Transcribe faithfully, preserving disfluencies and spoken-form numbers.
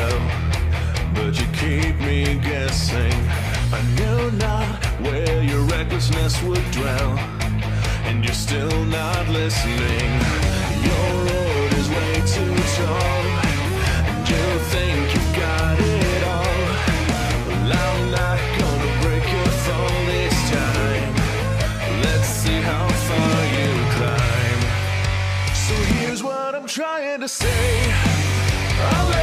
well, but you keep me guessing. I knew not where your recklessness would dwell, and you're still not listening. Your road is way too tall, and you think you got it all. Well, I'm not gonna break your fall this time. Let's see how far you climb. So here's what I'm trying to say. I'll